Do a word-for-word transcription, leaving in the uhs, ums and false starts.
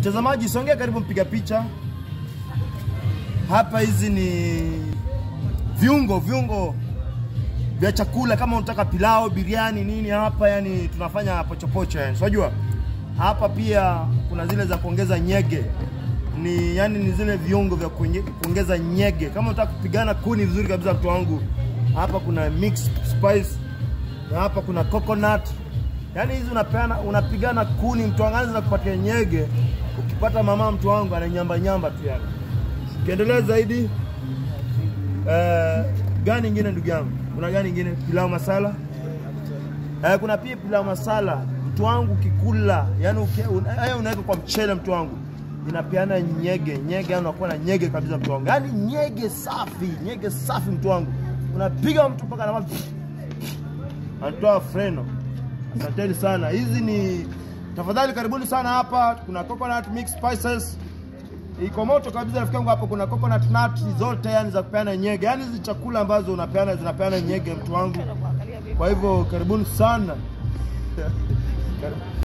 Mtazamaji, songea karibu mpiga picha. Hapa hizi ni viungo, viungo vya chakula kama unataka pilau, biriani, nini hapa yani tunafanya pochopocho yani. Unajua? Hapa pia kuna zile za kuongeza nyege. Ni yani ni zile viungo vya kuongeza nyege. Kama unataka kupigana kuni vizuri kabisa mtu wangu, hapa kuna mix spice. Na hapa kuna coconut. Yani hizi unapeana unapigana kuni mtu wangu na kupatia nyege. Ukipata mama mtu wangu ananyamba nyamba tu yani. Kiendelea zaidi eh gani nyingine ndugu yangu? Kuna gani nyingine? Pilau masala. Eh kuna pia pilau masala. Mtu wangu kikula, yani haya unaweka kwa mchele mtu wangu. Inapeana nyege, nyege unakuwa na nyege kabisa mtu wangu. Yani nyege safi, nyege safi mtu wangu. Unapiga mtu mpaka na anatoa freno. Asanteni sana. Hizi ni tafadhali karibuni sana hapa. Kuna coconut mix spices. Iko moto kabisa rafiki yangu hapo. Kuna coconut nut zote yani za kupeana nyege. Yani hizi chakula ambazo unapeana zinapeana nyege mtu wangu. Kwa hivyo karibuni sana.